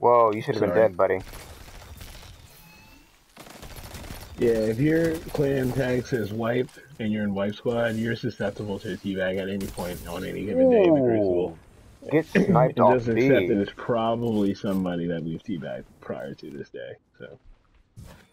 Whoa, you should have been Sorry. dead, buddy. Yeah, if your clan tag says wipe and you're in wipe squad, you're susceptible to a teabag at any point on any given day in the Crucible. Ooh. Get sniped And off just accept that B. it's probably somebody that we've teabagged prior to this day. So